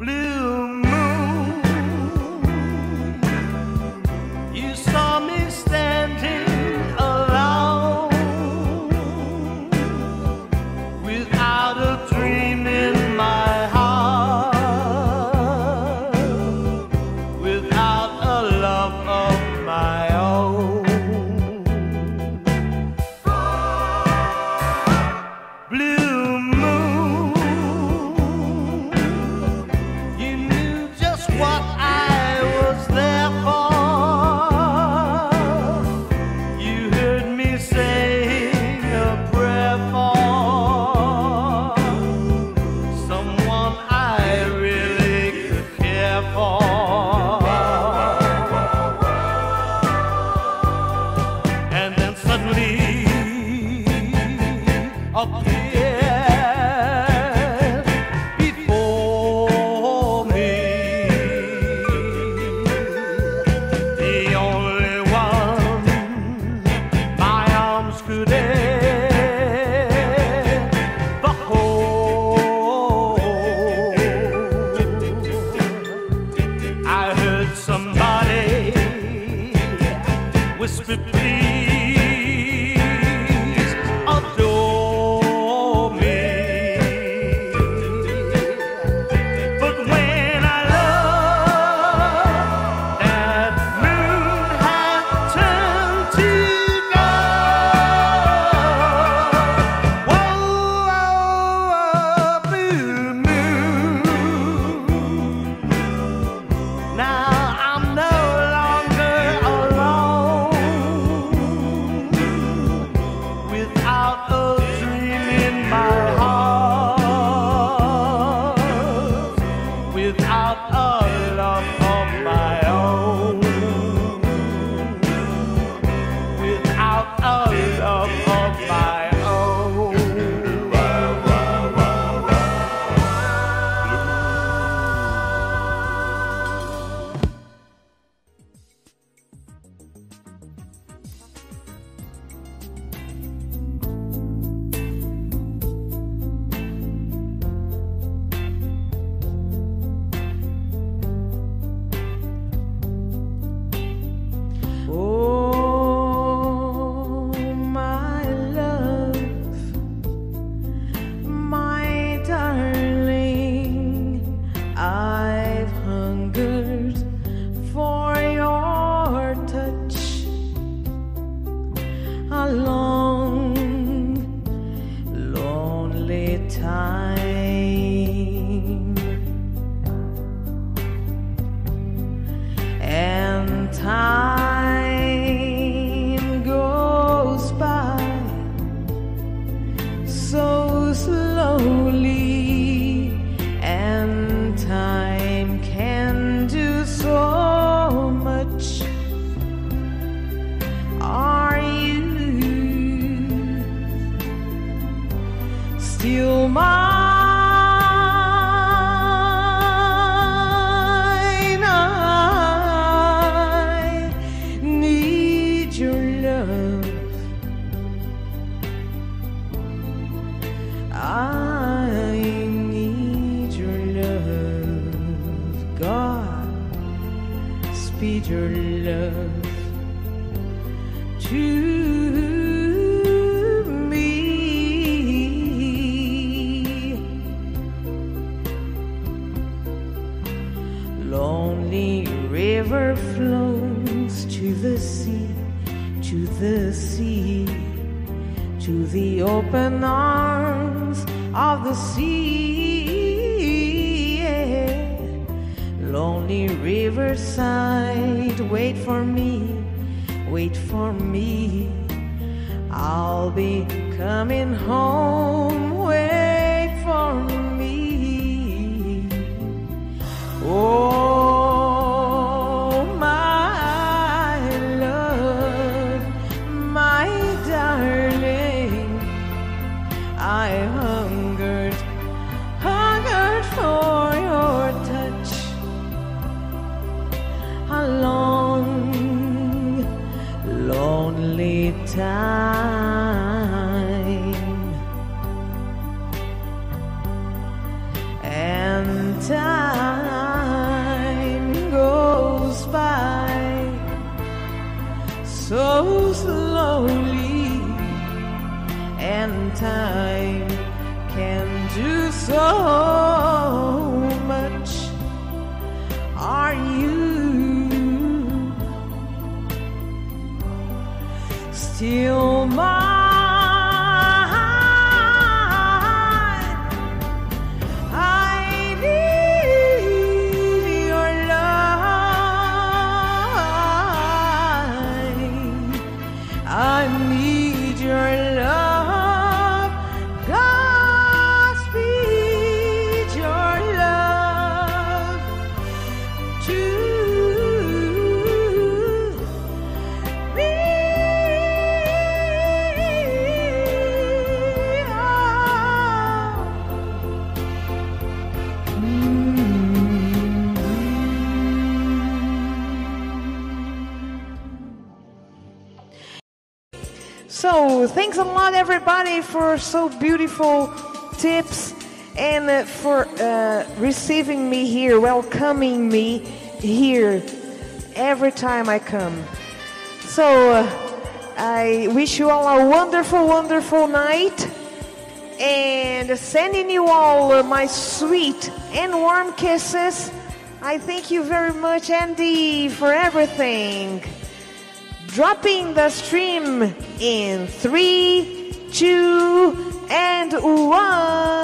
blue moon. You saw me standing alone, without a dream in my heart, without a love of my own. Blue moon, you knew just what I was there for. You heard me saying a prayer for someone I really could care for. And then suddenly appeared before me, the only one my arms could ever hold. I heard somebody whisper, please adore me. But when I looked, that moon had turned to gold. Whoa, blue moon. Now I'm no longer alone, without a dream in my heart, without a love of my own, without a love of my own. Oh, my love, my darling, I've hungered for your touch a long, lonely time, and time goes by so slowly, and time can do so much. Are you still mine? I need your love. I need your love. God, speed your love to me. Lonely river flows to the sea, to the sea, to the open arms of the sea. Yeah. Lonely riverside, wait for me, wait for me. I'll be coming home, wait for me. Oh, my love, my darling, I hungered for your touch a long, lonely time, and time and time can do so much. Are you still mine? I need your love. I need your love. Godspeed your love to me. So, thanks a lot, everybody, for so beautiful tips and for receiving me here, welcoming me here every time I come. So, I wish you all a wonderful, wonderful night, and sending you all my sweet and warm kisses. I thank you very much, Andy, for everything. Dropping the stream in 3, 2, and 1.